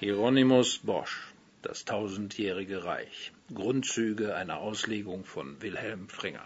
Hieronymus Bosch, das tausendjährige Reich. Grundzüge einer Auslegung von Wilhelm Fringer.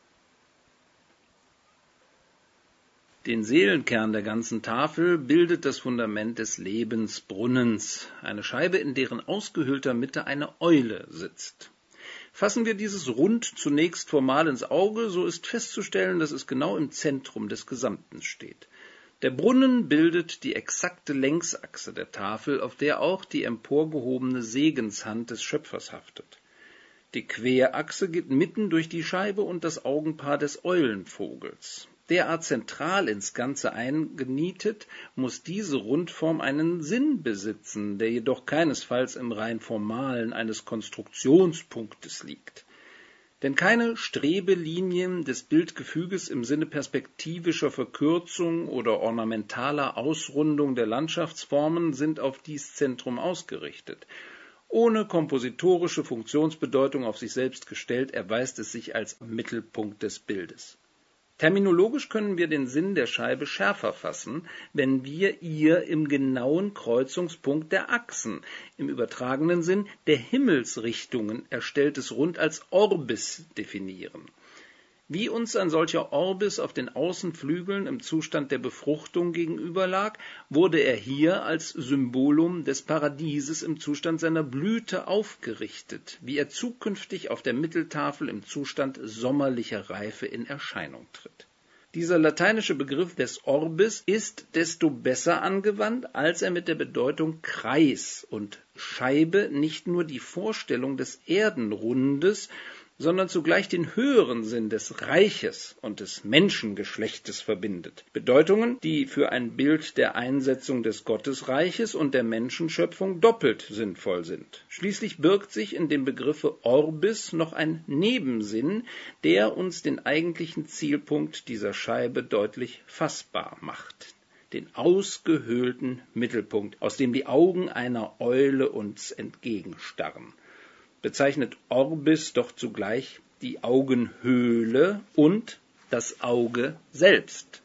Den Seelenkern der ganzen Tafel bildet das Fundament des Lebensbrunnens, eine Scheibe, in deren ausgehöhlter Mitte eine Eule sitzt. Fassen wir dieses Rund zunächst formal ins Auge, so ist festzustellen, dass es genau im Zentrum des Gesamten steht. Der Brunnen bildet die exakte Längsachse der Tafel, auf der auch die emporgehobene Segenshand des Schöpfers haftet. Die Querachse geht mitten durch die Scheibe und das Augenpaar des Eulenvogels. Derart zentral ins Ganze eingenietet, muss diese Rundform einen Sinn besitzen, der jedoch keinesfalls im rein formalen eines Konstruktionspunktes liegt. Denn keine Strebelinien des Bildgefüges im Sinne perspektivischer Verkürzung oder ornamentaler Ausrundung der Landschaftsformen sind auf dies Zentrum ausgerichtet. Ohne kompositorische Funktionsbedeutung auf sich selbst gestellt, erweist es sich als Mittelpunkt des Bildes. Terminologisch können wir den Sinn der Scheibe schärfer fassen, wenn wir ihr im genauen Kreuzungspunkt der Achsen, im übertragenen Sinn der Himmelsrichtungen, erstelltes Rund als Orbis definieren. Wie uns ein solcher Orbis auf den Außenflügeln im Zustand der Befruchtung gegenüberlag, wurde er hier als Symbolum des Paradieses im Zustand seiner Blüte aufgerichtet, wie er zukünftig auf der Mitteltafel im Zustand sommerlicher Reife in Erscheinung tritt. Dieser lateinische Begriff des Orbis ist desto besser angewandt, als er mit der Bedeutung Kreis und Scheibe nicht nur die Vorstellung des Erdenrundes, sondern zugleich den höheren Sinn des Reiches und des Menschengeschlechtes verbindet. Bedeutungen, die für ein Bild der Einsetzung des Gottesreiches und der Menschenschöpfung doppelt sinnvoll sind. Schließlich birgt sich in dem Begriffe Orbis noch ein Nebensinn, der uns den eigentlichen Zielpunkt dieser Scheibe deutlich fassbar macht. Den ausgehöhlten Mittelpunkt, aus dem die Augen einer Eule uns entgegenstarren. Bezeichnet Orbis doch zugleich die Augenhöhle und das Auge selbst.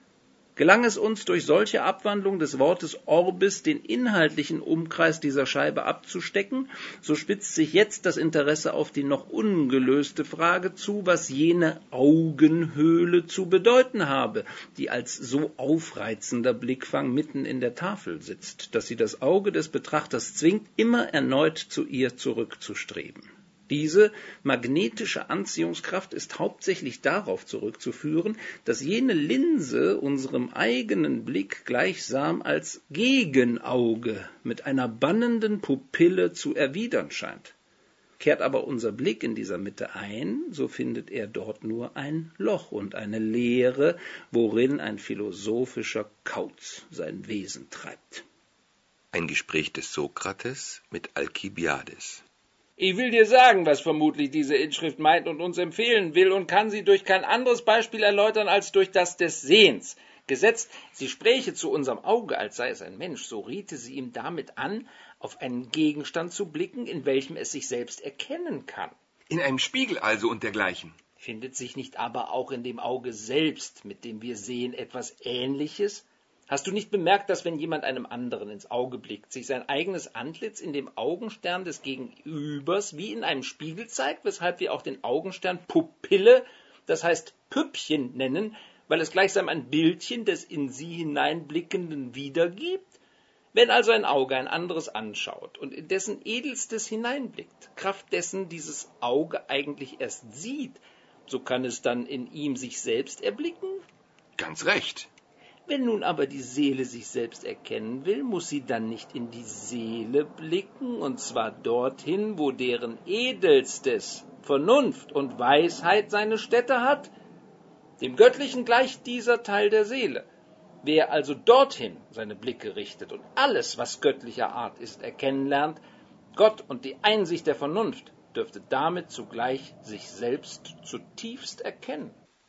Gelang es uns durch solche Abwandlung des Wortes Orbis den inhaltlichen Umkreis dieser Scheibe abzustecken, so spitzt sich jetzt das Interesse auf die noch ungelöste Frage zu, was jene Augenhöhle zu bedeuten habe, die als so aufreizender Blickfang mitten in der Tafel sitzt, dass sie das Auge des Betrachters zwingt, immer erneut zu ihr zurückzustreben. Diese magnetische Anziehungskraft ist hauptsächlich darauf zurückzuführen, dass jene Linse unserem eigenen Blick gleichsam als Gegenauge mit einer bannenden Pupille zu erwidern scheint. Kehrt aber unser Blick in dieser Mitte ein, so findet er dort nur ein Loch und eine Leere, worin ein philosophischer Kauz sein Wesen treibt. Ein Gespräch des Sokrates mit Alkibiades. Ich will dir sagen, was vermutlich diese Inschrift meint und uns empfehlen will und kann sie durch kein anderes Beispiel erläutern als durch das des Sehens. Gesetzt, sie spräche zu unserem Auge, als sei es ein Mensch, so riete sie ihm damit an, auf einen Gegenstand zu blicken, in welchem es sich selbst erkennen kann. In einem Spiegel also und dergleichen. Findet sich nicht aber auch in dem Auge selbst, mit dem wir sehen, etwas Ähnliches? Hast du nicht bemerkt, dass wenn jemand einem anderen ins Auge blickt, sich sein eigenes Antlitz in dem Augenstern des Gegenübers wie in einem Spiegel zeigt, weshalb wir auch den Augenstern Pupille, das heißt Püppchen nennen, weil es gleichsam ein Bildchen des in sie hineinblickenden wiedergibt? Wenn also ein Auge ein anderes anschaut und in dessen Edelstes hineinblickt, Kraft dessen dieses Auge eigentlich erst sieht, so kann es dann in ihm sich selbst erblicken? Ganz recht. Wenn nun aber die Seele sich selbst erkennen will, muss sie dann nicht in die Seele blicken, und zwar dorthin, wo deren Edelstes, Vernunft und Weisheit seine Stätte hat? Dem Göttlichen gleicht dieser Teil der Seele. Wer also dorthin seine Blicke richtet und alles, was göttlicher Art ist, erkennen lernt, Gott und die Einsicht der Vernunft, dürfte damit zugleich sich selbst zutiefst erkennen.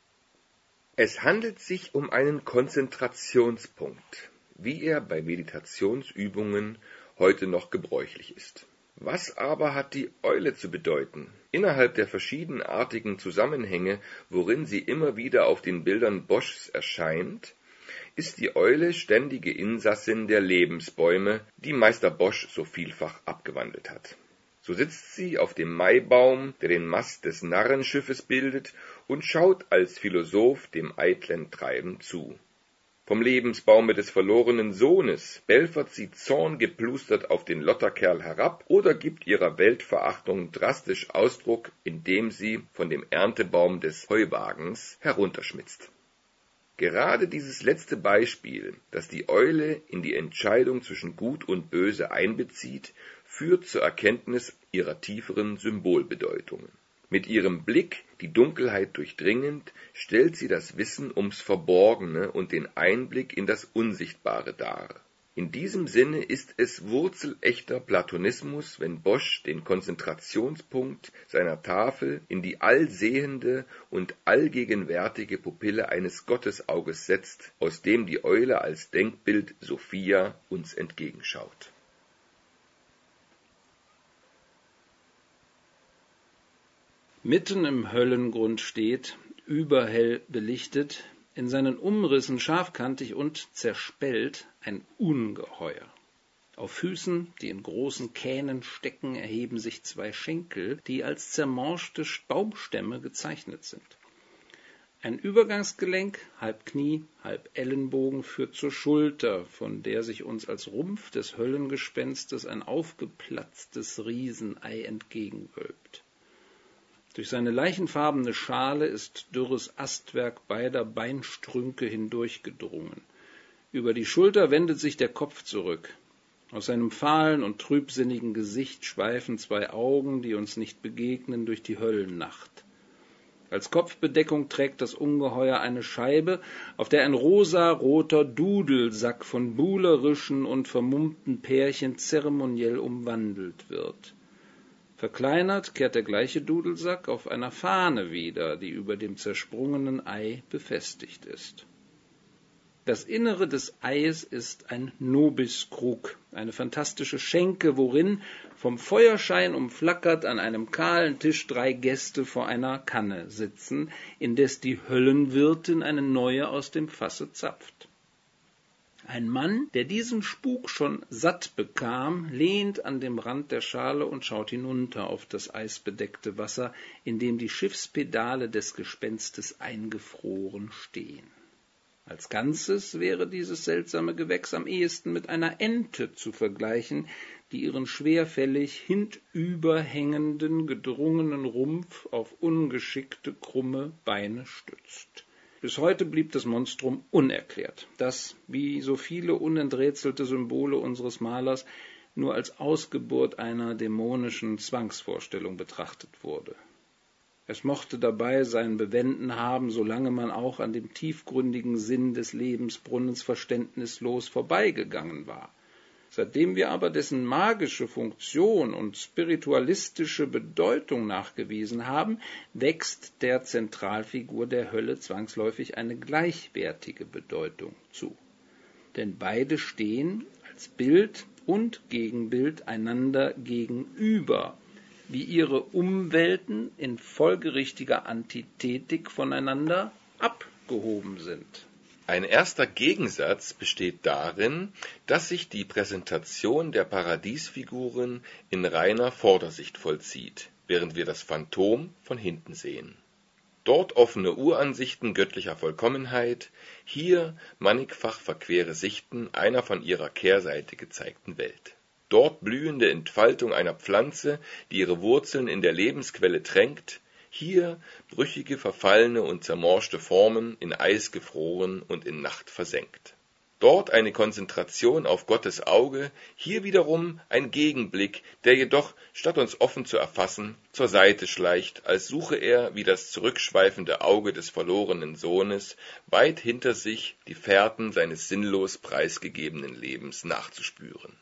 Es handelt sich um einen Konzentrationspunkt, wie er bei Meditationsübungen heute noch gebräuchlich ist. Was aber hat die Eule zu bedeuten? Innerhalb der verschiedenartigen Zusammenhänge, worin sie immer wieder auf den Bildern Boschs erscheint, ist die Eule ständige Insassin der Lebensbäume, die Meister Bosch so vielfach abgewandelt hat. So sitzt sie auf dem Maibaum, der den Mast des Narrenschiffes bildet, und schaut als Philosoph dem eitlen Treiben zu. Vom Lebensbaume des verlorenen Sohnes belfert sie zorngeplustert auf den Lotterkerl herab oder gibt ihrer Weltverachtung drastisch Ausdruck, indem sie von dem Erntebaum des Heuwagens herunterschmitzt. Gerade dieses letzte Beispiel, das die Eule in die Entscheidung zwischen Gut und Böse einbezieht, führt zur Erkenntnis ihrer tieferen Symbolbedeutungen. Mit ihrem Blick, die Dunkelheit durchdringend, stellt sie das Wissen ums Verborgene und den Einblick in das Unsichtbare dar. In diesem Sinne ist es wurzelechter Platonismus, wenn Bosch den Konzentrationspunkt seiner Tafel in die allsehende und allgegenwärtige Pupille eines Gottesauges setzt, aus dem die Eule als Denkbild Sophia uns entgegenschaut. Mitten im Höllengrund steht, überhell belichtet, in seinen Umrissen scharfkantig und zerspellt, ein Ungeheuer. Auf Füßen, die in großen Kähnen stecken, erheben sich zwei Schenkel, die als zermorschte Baumstämme gezeichnet sind. Ein Übergangsgelenk, halb Knie, halb Ellenbogen, führt zur Schulter, von der sich uns als Rumpf des Höllengespenstes ein aufgeplatztes Riesenei entgegenwölbt. Durch seine leichenfarbene Schale ist dürres Astwerk beider Beinstrünke hindurchgedrungen. Über die Schulter wendet sich der Kopf zurück. Aus seinem fahlen und trübsinnigen Gesicht schweifen zwei Augen, die uns nicht begegnen, durch die Höllennacht. Als Kopfbedeckung trägt das Ungeheuer eine Scheibe, auf der ein rosaroter Dudelsack von buhlerischen und vermummten Pärchen zeremoniell umwandelt wird. Verkleinert kehrt der gleiche Dudelsack auf einer Fahne wieder, die über dem zersprungenen Ei befestigt ist. Das Innere des Eies ist ein Nobiskrug, eine fantastische Schenke, worin, vom Feuerschein umflackert, an einem kahlen Tisch 3 Gäste vor einer Kanne sitzen, indes die Höllenwirtin eine neue aus dem Fasse zapft. Ein Mann, der diesen Spuk schon satt bekam, lehnt an dem Rand der Schale und schaut hinunter auf das eisbedeckte Wasser, in dem die Schiffspedale des Gespenstes eingefroren stehen. Als Ganzes wäre dieses seltsame Gewächs am ehesten mit einer Ente zu vergleichen, die ihren schwerfällig hintüberhängenden, gedrungenen Rumpf auf ungeschickte, krumme Beine stützt. Bis heute blieb das Monstrum unerklärt, das, wie so viele unenträtselte Symbole unseres Malers, nur als Ausgeburt einer dämonischen Zwangsvorstellung betrachtet wurde. Es mochte dabei sein Bewenden haben, solange man auch an dem tiefgründigen Sinn des Lebensbrunnens verständnislos vorbeigegangen war. Seitdem wir aber dessen magische Funktion und spiritualistische Bedeutung nachgewiesen haben, wächst der Zentralfigur der Hölle zwangsläufig eine gleichwertige Bedeutung zu. Denn beide stehen als Bild und Gegenbild einander gegenüber, wie ihre Umwelten in folgerichtiger Antithetik voneinander abgehoben sind. Ein erster Gegensatz besteht darin, dass sich die Präsentation der Paradiesfiguren in reiner Vordersicht vollzieht, während wir das Phantom von hinten sehen. Dort offene Uransichten göttlicher Vollkommenheit, hier mannigfach verquere Sichten einer von ihrer Kehrseite gezeigten Welt. Dort blühende Entfaltung einer Pflanze, die ihre Wurzeln in der Lebensquelle tränkt, hier brüchige, verfallene und zermorschte Formen, in Eis gefroren und in Nacht versenkt. Dort eine Konzentration auf Gottes Auge, hier wiederum ein Gegenblick, der jedoch, statt uns offen zu erfassen, zur Seite schleicht, als suche er, wie das zurückschweifende Auge des verlorenen Sohnes, weit hinter sich die Fährten seines sinnlos preisgegebenen Lebens nachzuspüren.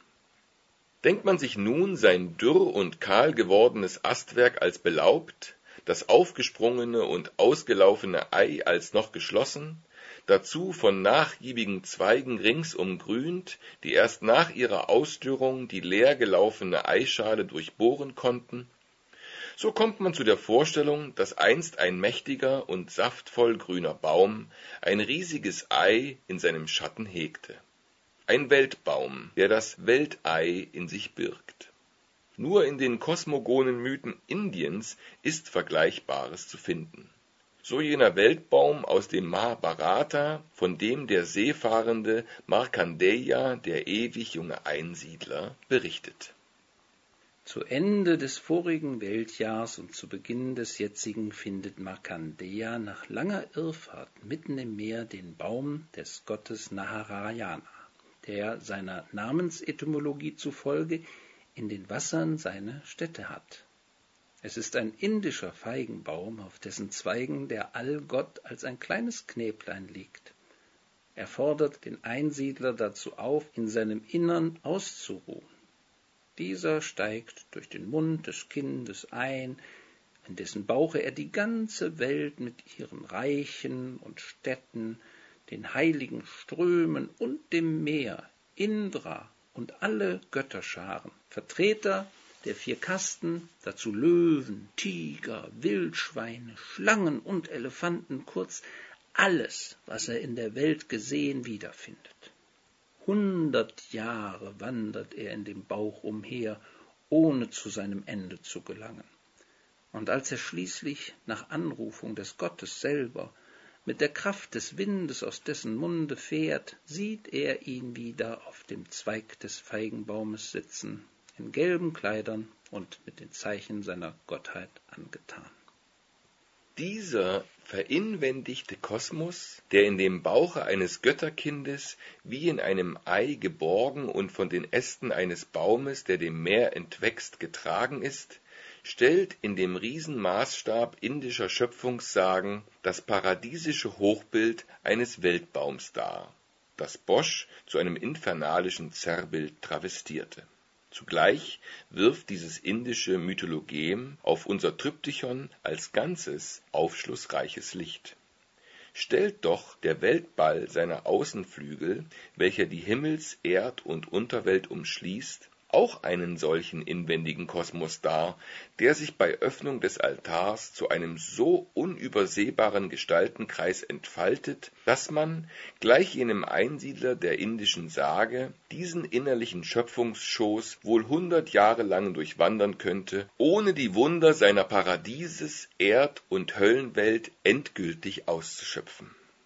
Denkt man sich nun sein dürr und kahl gewordenes Astwerk als belaubt, das aufgesprungene und ausgelaufene Ei als noch geschlossen, dazu von nachgiebigen Zweigen rings umgrünt, die erst nach ihrer Ausdürrung die leer gelaufene Eischale durchbohren konnten, So kommt man zu der Vorstellung, dass einst ein mächtiger und saftvoll grüner Baum ein riesiges Ei in seinem Schatten hegte. Ein Weltbaum, der das Weltei in sich birgt. Nur in den kosmogonen Mythen Indiens ist Vergleichbares zu finden. So jener Weltbaum aus dem Mahabharata, von dem der seefahrende Markandeya, der ewig junge Einsiedler, berichtet. Zu Ende des vorigen Weltjahrs und zu Beginn des jetzigen findet Markandeya nach langer Irrfahrt mitten im Meer den Baum des Gottes Naharayana, der seiner Namensetymologie zufolge in den Wassern seine Stätte hat. Es ist ein indischer Feigenbaum, auf dessen Zweigen der Allgott als ein kleines Knäblein liegt. Er fordert den Einsiedler dazu auf, in seinem Innern auszuruhen. Dieser steigt durch den Mund des Kindes ein, in dessen Bauche er die ganze Welt mit ihren Reichen und Städten, den heiligen Strömen und dem Meer, Indra und alle Götterscharen, Vertreter der 4 Kasten, dazu Löwen, Tiger, Wildschweine, Schlangen und Elefanten, kurz alles, was er in der Welt gesehen, wiederfindet. 100 Jahre wandert er in dem Bauch umher, ohne zu seinem Ende zu gelangen. Und als er schließlich nach Anrufung des Gottes selber mit der Kraft des Windes aus dessen Munde fährt, sieht er ihn wieder auf dem Zweig des Feigenbaumes sitzen, in gelben Kleidern und mit den Zeichen seiner Gottheit angetan. Dieser verinwendigte Kosmos, der in dem Bauche eines Götterkindes wie in einem Ei geborgen und von den Ästen eines Baumes, der dem Meer entwächst, getragen ist, stellt in dem Riesenmaßstab indischer Schöpfungssagen das paradiesische Hochbild eines Weltbaums dar, das Bosch zu einem infernalischen Zerrbild travestierte. Zugleich wirft dieses indische Mythologem auf unser Triptychon als Ganzes aufschlussreiches Licht. Stellt doch der Weltball seiner Außenflügel, welcher die Himmels-, Erd- und Unterwelt umschließt, auch einen solchen inwendigen Kosmos dar, der sich bei Öffnung des Altars zu einem so unübersehbaren Gestaltenkreis entfaltet, dass man, gleich jenem Einsiedler der indischen Sage, diesen innerlichen Schöpfungsschoß wohl 100 Jahre lang durchwandern könnte, ohne die Wunder seiner Paradieses-, Erd- und Höllenwelt endgültig auszuschöpfen.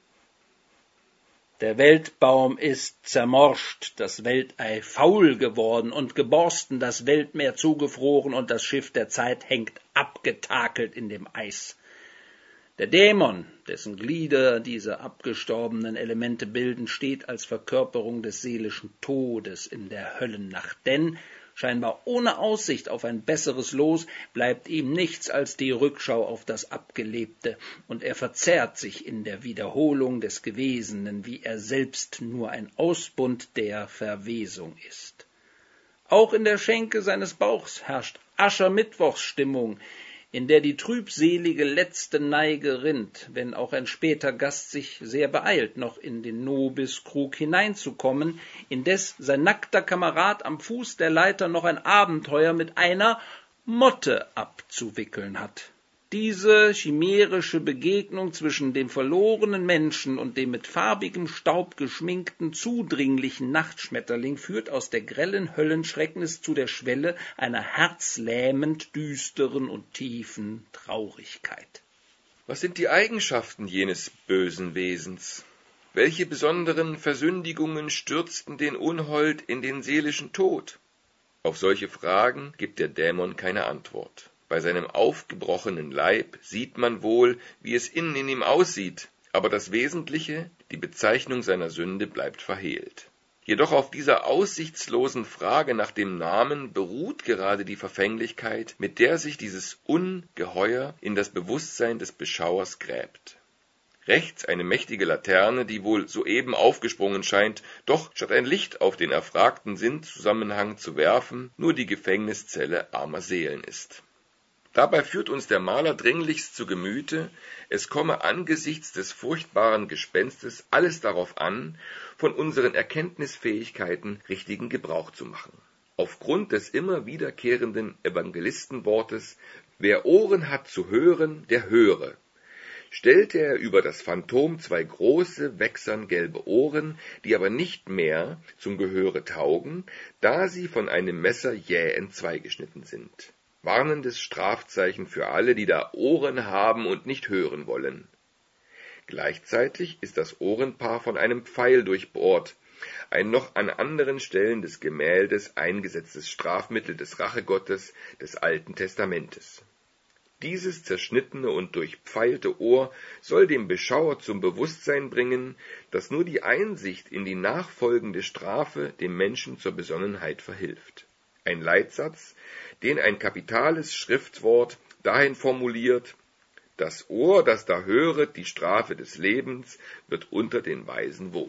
Der Weltbaum ist zermorscht, das Weltei faul geworden und geborsten, das Weltmeer zugefroren und das Schiff der Zeit hängt abgetakelt in dem Eis. Der Dämon, dessen Glieder diese abgestorbenen Elemente bilden, steht als Verkörperung des seelischen Todes in der Höllennacht, denn scheinbar ohne Aussicht auf ein besseres Los, bleibt ihm nichts als die Rückschau auf das Abgelebte, und er verzerrt sich in der Wiederholung des Gewesenen, wie er selbst nur ein Ausbund der Verwesung ist. Auch in der Schenke seines Bauchs herrscht Aschermittwochsstimmung, in der die trübselige letzte Neige rinnt, wenn auch ein später Gast sich sehr beeilt, noch in den Nobiskrug hineinzukommen, indes sein nackter Kamerad am Fuß der Leiter noch ein Abenteuer mit einer Motte abzuwickeln hat. Diese chimärische Begegnung zwischen dem verlorenen Menschen und dem mit farbigem Staub geschminkten, zudringlichen Nachtschmetterling führt aus der grellen Höllenschrecknis zu der Schwelle einer herzlähmend düsteren und tiefen Traurigkeit. Was sind die Eigenschaften jenes bösen Wesens? Welche besonderen Versündigungen stürzten den Unhold in den seelischen Tod? Auf solche Fragen gibt der Dämon keine Antwort. Bei seinem aufgebrochenen Leib sieht man wohl, wie es innen in ihm aussieht, aber das Wesentliche, die Bezeichnung seiner Sünde, bleibt verhehlt. Jedoch auf dieser aussichtslosen Frage nach dem Namen beruht gerade die Verfänglichkeit, mit der sich dieses Ungeheuer in das Bewusstsein des Beschauers gräbt. Rechts eine mächtige Laterne, die wohl soeben aufgesprungen scheint, doch statt ein Licht auf den erfragten Sinnzusammenhang zu werfen, nur die Gefängniszelle armer Seelen ist. Dabei führt uns der Maler dringlichst zu Gemüte, es komme angesichts des furchtbaren Gespenstes alles darauf an, von unseren Erkenntnisfähigkeiten richtigen Gebrauch zu machen. Aufgrund des immer wiederkehrenden Evangelistenwortes Wer Ohren hat zu hören, der höre. Stellte er über das Phantom zwei große, wächserngelbe Ohren, die aber nicht mehr zum Gehöre taugen, da sie von einem Messer jäh entzweigeschnitten sind. Warnendes Strafzeichen für alle, die da Ohren haben und nicht hören wollen. Gleichzeitig ist das Ohrenpaar von einem Pfeil durchbohrt, ein noch an anderen Stellen des Gemäldes eingesetztes Strafmittel des Rachegottes des Alten Testamentes. Dieses zerschnittene und durchpfeilte Ohr soll dem Beschauer zum Bewusstsein bringen, dass nur die Einsicht in die nachfolgende Strafe dem Menschen zur Besonnenheit verhilft. Ein Leitsatz, den ein kapitales Schriftwort dahin formuliert: Das Ohr, das da höret die Strafe des Lebens, wird unter den Weisen wohnen.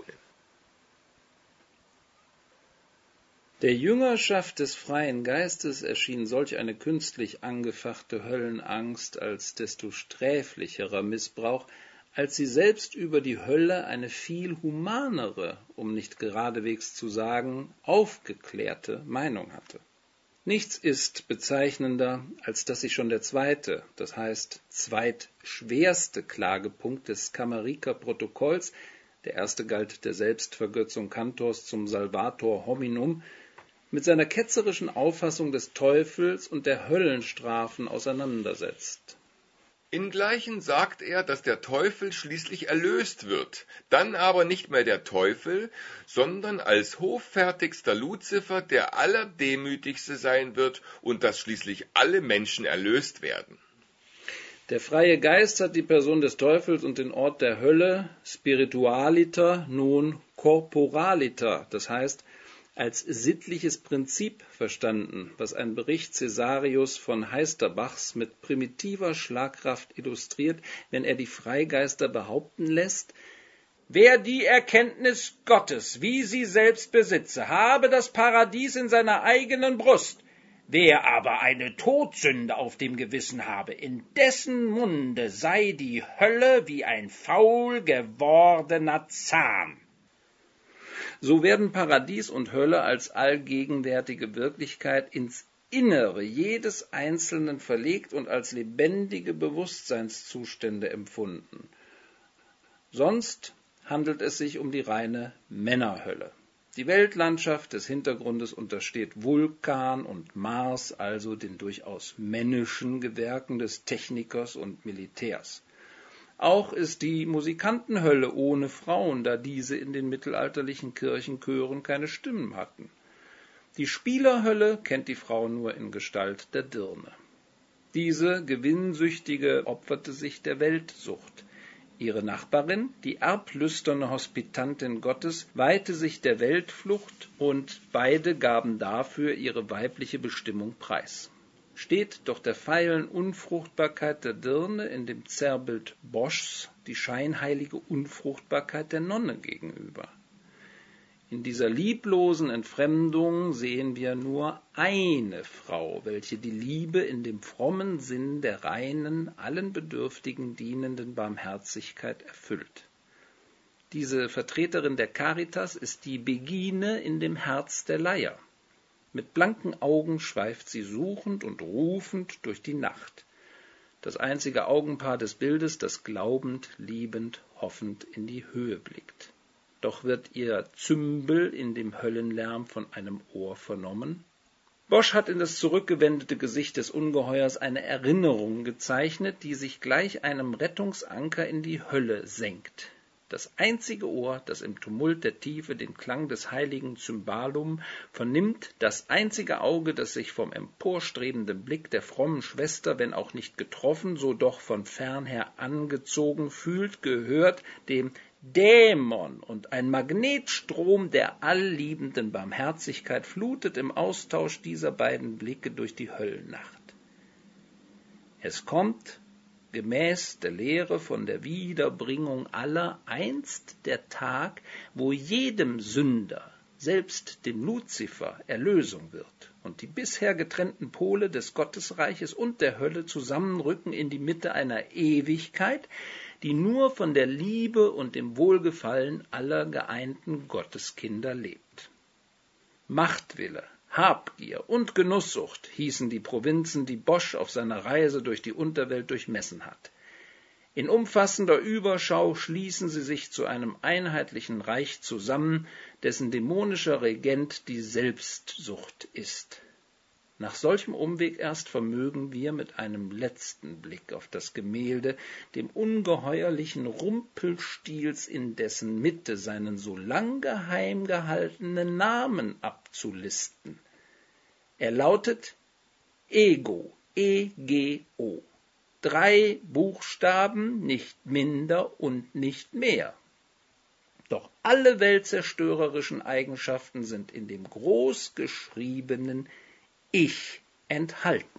Der Jüngerschaft des freien Geistes erschien solch eine künstlich angefachte Höllenangst als desto sträflicherer Missbrauch, als sie selbst über die Hölle eine viel humanere, um nicht geradewegs zu sagen, aufgeklärte Meinung hatte. Nichts ist bezeichnender, als dass sich schon der zweite, das heißt zweitschwerste Klagepunkt des Kamariker-Protokolls, der erste galt der Selbstvergötzung Kantors zum Salvator hominum, mit seiner ketzerischen Auffassung des Teufels und der Höllenstrafen auseinandersetzt. Ingleichen sagt er, dass der Teufel schließlich erlöst wird, dann aber nicht mehr der Teufel, sondern als hoffärtigster Luzifer der Allerdemütigste sein wird und dass schließlich alle Menschen erlöst werden. Der freie Geist hat die Person des Teufels und den Ort der Hölle spiritualiter, non corporaliter, das heißt als sittliches Prinzip verstanden, was ein Bericht Cäsarius von Heisterbachs mit primitiver Schlagkraft illustriert, wenn er die Freigeister behaupten lässt: Wer die Erkenntnis Gottes, wie sie selbst besitze, habe das Paradies in seiner eigenen Brust. Wer aber eine Todsünde auf dem Gewissen habe, in dessen Munde sei die Hölle wie ein faul gewordener Zahn. So werden Paradies und Hölle als allgegenwärtige Wirklichkeit ins Innere jedes Einzelnen verlegt und als lebendige Bewusstseinszustände empfunden. Sonst handelt es sich um die reine Männerhölle. Die Weltlandschaft des Hintergrundes untersteht Vulkan und Mars, also den durchaus männischen Gewerken des Technikers und Militärs. Auch ist die Musikantenhölle ohne Frauen, da diese in den mittelalterlichen Kirchenchören keine Stimmen hatten. Die Spielerhölle kennt die Frau nur in Gestalt der Dirne. Diese Gewinnsüchtige opferte sich der Weltsucht. Ihre Nachbarin, die erblüsterne Hospitantin Gottes, weihte sich der Weltflucht und beide gaben dafür ihre weibliche Bestimmung preis. Steht doch der feilen Unfruchtbarkeit der Dirne in dem Zerrbild Boschs die scheinheilige Unfruchtbarkeit der Nonne gegenüber. In dieser lieblosen Entfremdung sehen wir nur eine Frau, welche die Liebe in dem frommen Sinn der reinen, allen Bedürftigen dienenden Barmherzigkeit erfüllt. Diese Vertreterin der Caritas ist die Begine in dem Herz der Leier. Mit blanken Augen schweift sie suchend und rufend durch die Nacht. Das einzige Augenpaar des Bildes, das glaubend, liebend, hoffend in die Höhe blickt. Doch wird ihr Zümbel in dem Höllenlärm von einem Ohr vernommen. Bosch hat in das zurückgewendete Gesicht des Ungeheuers eine Erinnerung gezeichnet, die sich gleich einem Rettungsanker in die Hölle senkt. Das einzige Ohr, das im Tumult der Tiefe den Klang des heiligen Cymbalum vernimmt, das einzige Auge, das sich vom emporstrebenden Blick der frommen Schwester, wenn auch nicht getroffen, so doch von fernher angezogen fühlt, gehört dem Dämon, und ein Magnetstrom der allliebenden Barmherzigkeit flutet im Austausch dieser beiden Blicke durch die Höllennacht. Es kommt, gemäß der Lehre von der Wiederbringung aller, einst der Tag, wo jedem Sünder, selbst dem Luzifer, Erlösung wird und die bisher getrennten Pole des Gottesreiches und der Hölle zusammenrücken in die Mitte einer Ewigkeit, die nur von der Liebe und dem Wohlgefallen aller geeinten Gotteskinder lebt. Machtwille, Habgier und Genusssucht hießen die Provinzen, die Bosch auf seiner Reise durch die Unterwelt durchmessen hat. In umfassender Überschau schließen sie sich zu einem einheitlichen Reich zusammen, dessen dämonischer Regent die Selbstsucht ist. Nach solchem Umweg erst vermögen wir mit einem letzten Blick auf das Gemälde, dem ungeheuerlichen Rumpelstilz in dessen Mitte seinen so lang geheim gehaltenen Namen abzulisten. Er lautet Ego, E-G-O. 3 Buchstaben, nicht minder und nicht mehr. Doch alle weltzerstörerischen Eigenschaften sind in dem großgeschriebenen Ich enthalten.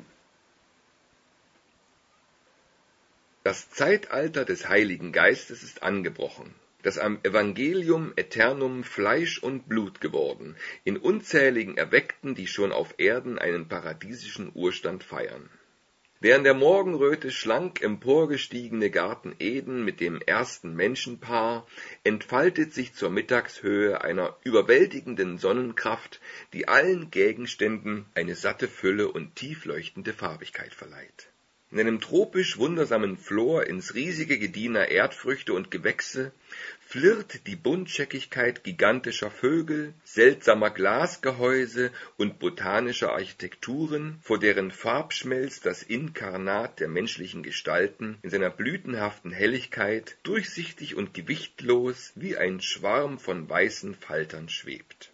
Das Zeitalter des Heiligen Geistes ist angebrochen, das am Evangelium Aeternum Fleisch und Blut geworden, in unzähligen Erweckten, die schon auf Erden einen paradiesischen Urstand feiern. Der in der Morgenröte schlank emporgestiegene Garten Eden mit dem ersten Menschenpaar entfaltet sich zur Mittagshöhe einer überwältigenden Sonnenkraft, die allen Gegenständen eine satte Fülle und tiefleuchtende Farbigkeit verleiht. In einem tropisch wundersamen Flor ins riesige Gediener Erdfrüchte und Gewächse flirrt die Buntscheckigkeit gigantischer Vögel, seltsamer Glasgehäuse und botanischer Architekturen, vor deren Farbschmelz das Inkarnat der menschlichen Gestalten in seiner blütenhaften Helligkeit durchsichtig und gewichtlos wie ein Schwarm von weißen Faltern schwebt.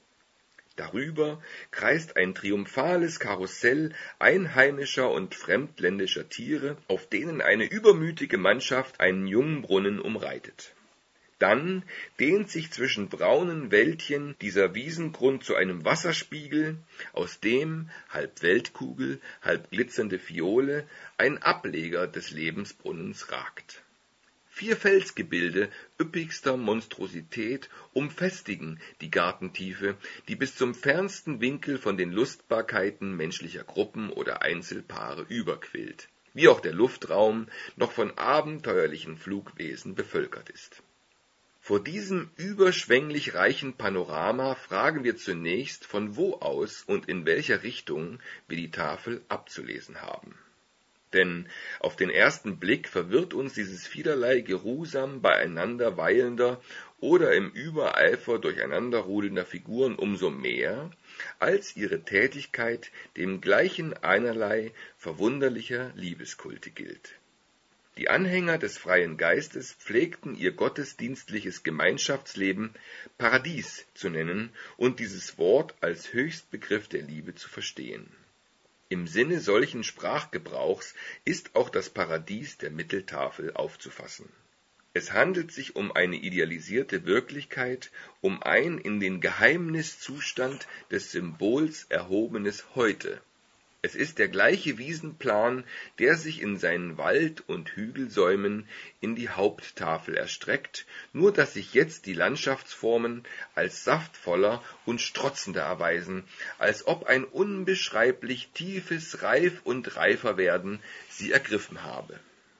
Darüber kreist ein triumphales Karussell einheimischer und fremdländischer Tiere, auf denen eine übermütige Mannschaft einen Jungbrunnen umreitet. Dann dehnt sich zwischen braunen Wäldchen dieser Wiesengrund zu einem Wasserspiegel, aus dem, halb Weltkugel, halb glitzernde Fiole, ein Ableger des Lebensbrunnens ragt. 4 Felsgebilde üppigster Monstrosität umfestigen die Gartentiefe, die bis zum fernsten Winkel von den Lustbarkeiten menschlicher Gruppen oder Einzelpaare überquillt, wie auch der Luftraum noch von abenteuerlichen Flugwesen bevölkert ist. Vor diesem überschwänglich reichen Panorama fragen wir zunächst, von wo aus und in welcher Richtung wir die Tafel abzulesen haben. Denn auf den ersten Blick verwirrt uns dieses vielerlei geruhsam beieinander weilender oder im Übereifer durcheinanderrudelnder Figuren umso mehr, als ihre Tätigkeit dem gleichen einerlei verwunderlicher Liebeskulte gilt. Die Anhänger des freien Geistes pflegten ihr gottesdienstliches Gemeinschaftsleben Paradies zu nennen und dieses Wort als Höchstbegriff der Liebe zu verstehen. Im Sinne solchen Sprachgebrauchs ist auch das Paradies der Mitteltafel aufzufassen. Es handelt sich um eine idealisierte Wirklichkeit, um ein in den Geheimniszustand des Symbols erhobenes Heute. Es ist der gleiche Wiesenplan, der sich in seinen Wald- und Hügelsäumen in die Haupttafel erstreckt, nur dass sich jetzt die Landschaftsformen als saftvoller und strotzender erweisen, als ob ein unbeschreiblich tiefes Reif- und Reiferwerden sie ergriffen habe.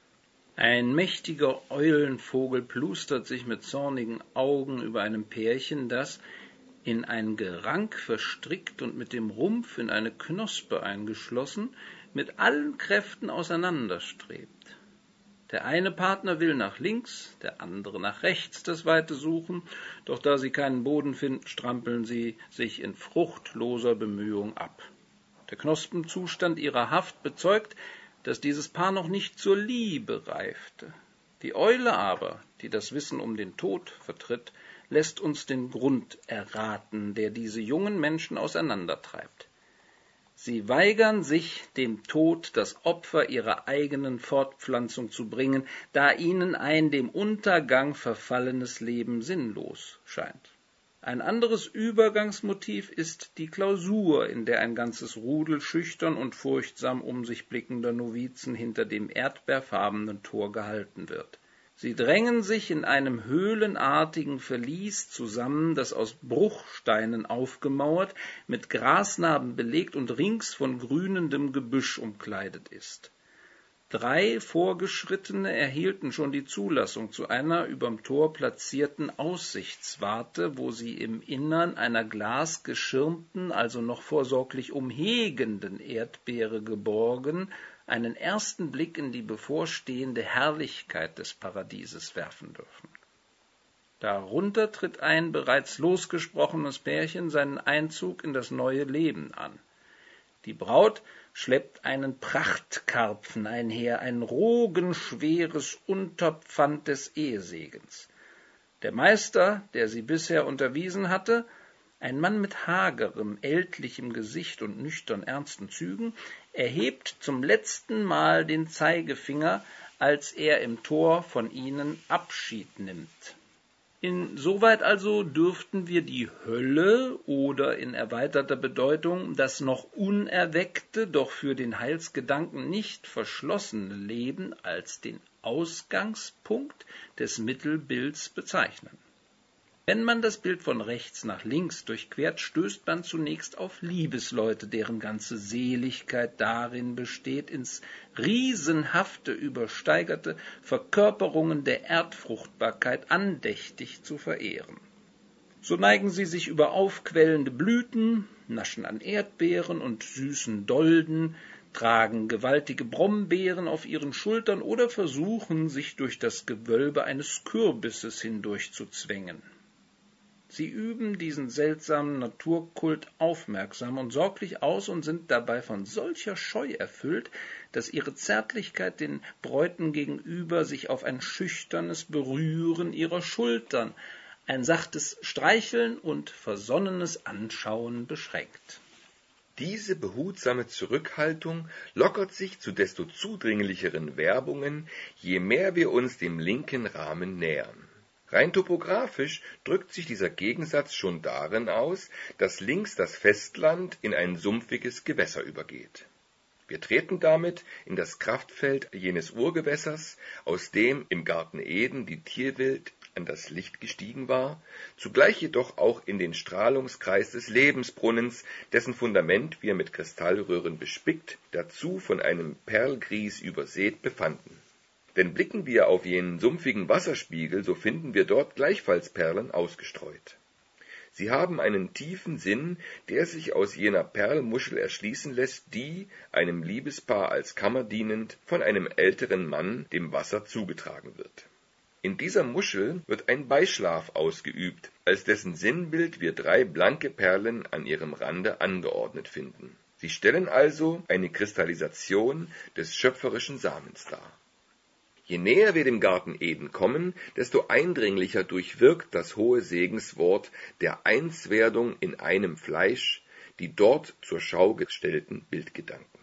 Ein mächtiger Eulenvogel plustert sich mit zornigen Augen über einem Pärchen, das, in ein Gerank verstrickt und mit dem Rumpf in eine Knospe eingeschlossen, mit allen Kräften auseinanderstrebt. Der eine Partner will nach links, der andere nach rechts das Weite suchen, doch da sie keinen Boden finden, strampeln sie sich in fruchtloser Bemühung ab. Der Knospenzustand ihrer Haft bezeugt, dass dieses Paar noch nicht zur Liebe reifte. Die Eule aber, die das Wissen um den Tod vertritt, lässt uns den Grund erraten, der diese jungen Menschen auseinandertreibt. Sie weigern sich, dem Tod das Opfer ihrer eigenen Fortpflanzung zu bringen, da ihnen ein dem Untergang verfallenes Leben sinnlos scheint. Ein anderes Übergangsmotiv ist die Klausur, in der ein ganzes Rudel schüchtern und furchtsam um sich blickender Novizen hinter dem erdbeerfarbenen Tor gehalten wird. Sie drängen sich in einem höhlenartigen Verlies zusammen, das aus Bruchsteinen aufgemauert, mit Grasnarben belegt und rings von grünendem Gebüsch umkleidet ist. 3 Vorgeschrittene erhielten schon die Zulassung zu einer überm Tor platzierten Aussichtswarte, wo sie im Innern einer glasgeschirmten, also noch vorsorglich umhegenden Erdbeere geborgen, einen ersten Blick in die bevorstehende Herrlichkeit des Paradieses werfen dürfen. Darunter tritt ein bereits losgesprochenes Pärchen seinen Einzug in das neue Leben an. Die Braut schleppt einen Prachtkarpfen einher, ein rogenschweres Unterpfand des Ehesegens. Der Meister, der sie bisher unterwiesen hatte, ein Mann mit hagerem, ältlichem Gesicht und nüchtern ernsten Zügen, erhebt zum letzten Mal den Zeigefinger, als er im Tor von ihnen Abschied nimmt. Insoweit also dürften wir die Hölle oder in erweiterter Bedeutung das noch unerweckte, doch für den Heilsgedanken nicht verschlossene Leben als den Ausgangspunkt des Mittelbilds bezeichnen. Wenn man das Bild von rechts nach links durchquert, stößt man zunächst auf Liebesleute, deren ganze Seligkeit darin besteht, ins riesenhafte übersteigerte Verkörperungen der Erdfruchtbarkeit andächtig zu verehren. So neigen sie sich über aufquellende Blüten, naschen an Erdbeeren und süßen Dolden, tragen gewaltige Brombeeren auf ihren Schultern oder versuchen, sich durch das Gewölbe eines Kürbisses hindurchzuzwängen. Sie üben diesen seltsamen Naturkult aufmerksam und sorglich aus und sind dabei von solcher Scheu erfüllt, dass ihre Zärtlichkeit den Bräuten gegenüber sich auf ein schüchternes Berühren ihrer Schultern, ein sachtes Streicheln und versonnenes Anschauen beschränkt. Diese behutsame Zurückhaltung lockert sich zu desto zudringlicheren Werbungen, je mehr wir uns dem linken Rahmen nähern. Rein topografisch drückt sich dieser Gegensatz schon darin aus, dass links das Festland in ein sumpfiges Gewässer übergeht. Wir treten damit in das Kraftfeld jenes Urgewässers, aus dem im Garten Eden die Tierwelt an das Licht gestiegen war, zugleich jedoch auch in den Strahlungskreis des Lebensbrunnens, dessen Fundament wir mit Kristallröhren bespickt, dazu von einem Perlgrieß übersät befanden. Denn blicken wir auf jenen sumpfigen Wasserspiegel, so finden wir dort gleichfalls Perlen ausgestreut. Sie haben einen tiefen Sinn, der sich aus jener Perlmuschel erschließen lässt, die, einem Liebespaar als Kammer dienend, von einem älteren Mann dem Wasser zugetragen wird. In dieser Muschel wird ein Beischlaf ausgeübt, als dessen Sinnbild wir 3 blanke Perlen an ihrem Rande angeordnet finden. Sie stellen also eine Kristallisation des schöpferischen Samens dar. Je näher wir dem Garten Eden kommen, desto eindringlicher durchwirkt das hohe Segenswort der Einswerdung in einem Fleisch die dort zur Schau gestellten Bildgedanken.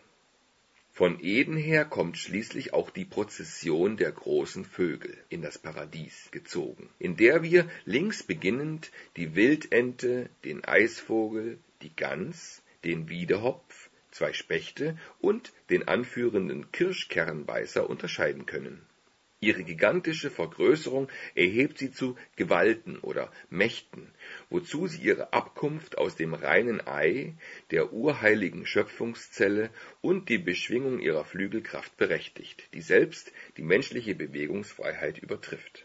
Von Eden her kommt schließlich auch die Prozession der großen Vögel in das Paradies gezogen, in der wir links beginnend die Wildente, den Eisvogel, die Gans, den Wiedehopf, 2 Spechte und den anführenden Kirschkernbeißer unterscheiden können. Ihre gigantische Vergrößerung erhebt sie zu Gewalten oder Mächten, wozu sie ihre Abkunft aus dem reinen Ei, der urheiligen Schöpfungszelle und die Beschwingung ihrer Flügelkraft berechtigt, die selbst die menschliche Bewegungsfreiheit übertrifft.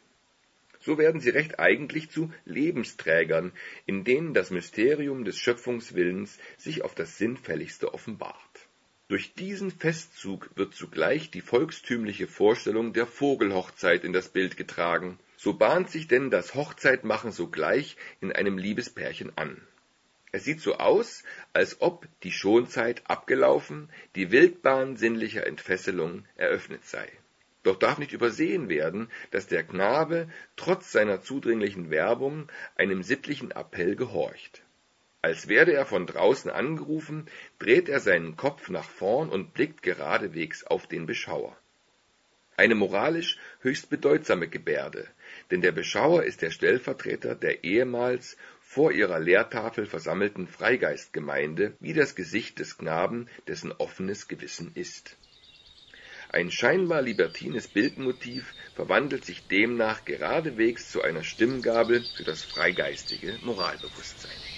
So werden sie recht eigentlich zu Lebensträgern, in denen das Mysterium des Schöpfungswillens sich auf das Sinnfälligste offenbart. Durch diesen Festzug wird zugleich die volkstümliche Vorstellung der Vogelhochzeit in das Bild getragen. So bahnt sich denn das Hochzeitmachen sogleich in einem Liebespärchen an. Es sieht so aus, als ob die Schonzeit abgelaufen, die Wildbahn sinnlicher Entfesselung eröffnet sei. Doch darf nicht übersehen werden, dass der Knabe trotz seiner zudringlichen Werbung einem sittlichen Appell gehorcht. Als werde er von draußen angerufen, dreht er seinen Kopf nach vorn und blickt geradewegs auf den Beschauer. Eine moralisch höchst bedeutsame Gebärde, denn der Beschauer ist der Stellvertreter der ehemals vor ihrer Lehrtafel versammelten Freigeistgemeinde, wie das Gesicht des Knaben, dessen offenes Gewissen ist. Ein scheinbar libertines Bildmotiv verwandelt sich demnach geradewegs zu einer Stimmgabel für das freigeistige Moralbewusstsein.